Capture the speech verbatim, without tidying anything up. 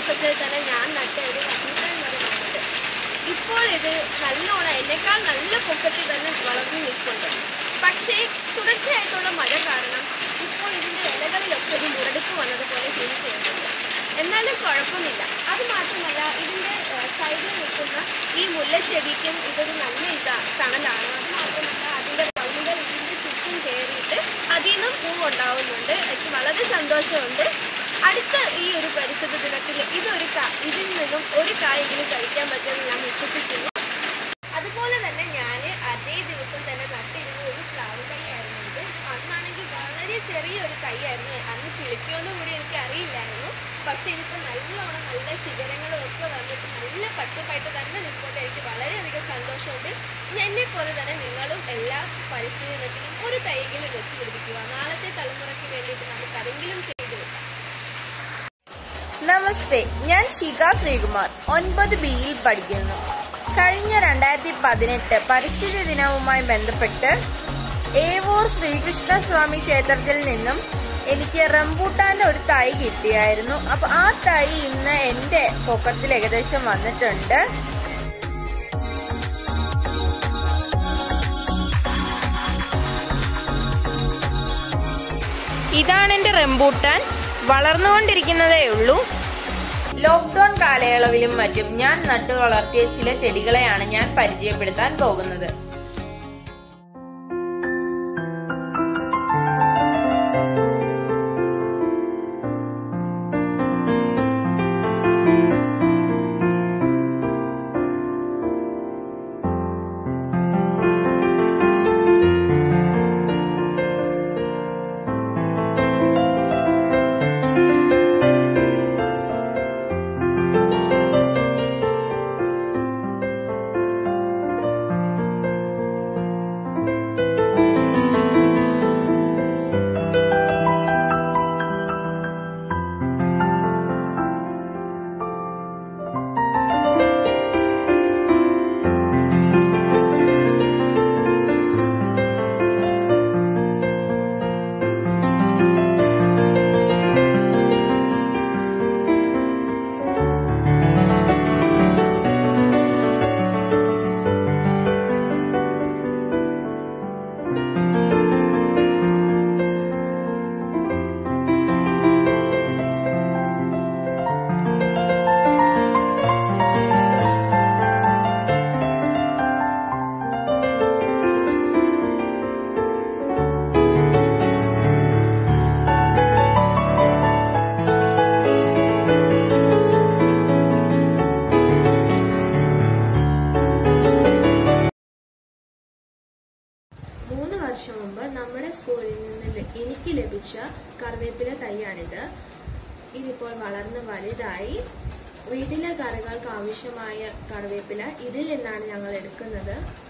ദിവസത്തിൽ തന്നെ ഞാൻ നട്ട ഒരു റംബൂട്ടാൻ മരമാണിത്. ഇപ്പോൾ ഇത് നല്ലോണം എന്നെക്കാൾ നല്ല പൊക്കത്തിൽ തന്നെ വളർന്നു നിൽക്കുന്നുണ്ട്. പക്ഷേ തുടർച്ചയായിട്ടുള്ള മഴ കാരണം ഇപ്പോൾ ഇതിൻ്റെ ഇലകളിലൊക്കെ ഒരു മുരടിപ്പ് വന്നതുപോലെ ഫീൽ ചെയ്യുന്നുണ്ട്. എന്നാലും കുഴപ്പമില്ല. അത് മാത്രമല്ല, ഇതിൻ്റെ സൈഡിൽ നിൽക്കുന്ന ഈ മുല്ലച്ചെടിക്കും ഇതൊരു നല്ല ഇതാ തണലാണ്. അത് മാത്രമല്ല, അതിൻ്റെ പള്ളികൾ ഇതിൻ്റെ ചുറ്റും കയറിയിട്ട് അതിൽ നിന്നും പൂവുണ്ടാവുന്നുണ്ട്. എനിക്ക് വളരെ സന്തോഷമുണ്ട്. അടുത്ത ഈ ഒരു പരിസ്ഥിതി ദിനത്തിൽ ഇതൊരു കാ ഇതിൽ നിന്നും ഒരു കായെങ്കിലും കഴിക്കാൻ പറ്റുമെന്ന് ഞാൻ വിശ്വസിക്കുന്നു. അതുപോലെ തന്നെ ഞാൻ അതേ ദിവസം തന്നെ നട്ടിരുന്ന ഒരു പ്ലാവ് തൈയായിരുന്നു ഇത്. അന്നാണെങ്കിൽ വളരെ ചെറിയൊരു തൈയായിരുന്നു. അന്ന് കിളിക്കുമെന്ന് കൂടി എനിക്ക് അറിയില്ലായിരുന്നു. പക്ഷെ ഇതിപ്പോൾ നല്ലോണം നല്ല ശിഖരങ്ങളും ഒക്കെ വന്നിട്ട് നല്ല പച്ചപ്പായിട്ട് തന്നെ നിൽക്കൊണ്ട് എനിക്ക് വളരെയധികം സന്തോഷമുണ്ട്. എന്നെ പോലെ തന്നെ നിങ്ങളും എല്ലാ പരിസ്ഥിതി ദിനത്തിലും ഒരു തൈയെങ്കിലും വെച്ച് പിടിപ്പിക്കുക. നാളത്തെ തലമുറയ്ക്ക് വേണ്ടിയിട്ട് നമുക്ക് അതെങ്കിലും ചെയ്തു വെക്കാം. നമസ്തേ, ഞാൻ ഷിക ശ്രീകുമാർ, ഒൻപത് ബിയിൽ പഠിക്കുന്നു. കഴിഞ്ഞ രണ്ടായിരത്തി പതിനെട്ട് പരിസ്ഥിതി ദിനവുമായി ബന്ധപ്പെട്ട് ഏവൂർ ശ്രീകൃഷ്ണസ്വാമി ക്ഷേത്രത്തിൽ നിന്നും എനിക്ക് റംബൂട്ടാന്റെ ഒരു തൈ കിട്ടിയായിരുന്നു. അപ്പൊ ആ തൈ ഇന്ന് എന്റെ പൊക്കത്തിൽ ഏകദേശം വന്നിട്ടുണ്ട്. ഇതാണ് എന്റെ റംബൂട്ടാൻ. വളർന്നുകൊണ്ടിരിക്കുന്നതേ ഉള്ളൂ. ലോക്ക്ഡൌൺ കാലയളവിലും മറ്റും ഞാൻ നട്ടു വളർത്തിയ ചില ചെടികളെയാണ് ഞാൻ പരിചയപ്പെടുത്താൻ പോകുന്നത്. മൂന്ന് വർഷം മുമ്പ് നമ്മുടെ സ്കൂളിൽ നിന്ന് എനിക്ക് ലഭിച്ച കറിവേപ്പില തൈയാണിത്. ഇതിപ്പോൾ വളർന്ന് വലുതായി. വീട്ടിലെ കറികൾക്ക് ആവശ്യമായ കറിവേപ്പില ഇതിൽ നിന്നാണ് ഞങ്ങൾ എടുക്കുന്നത്.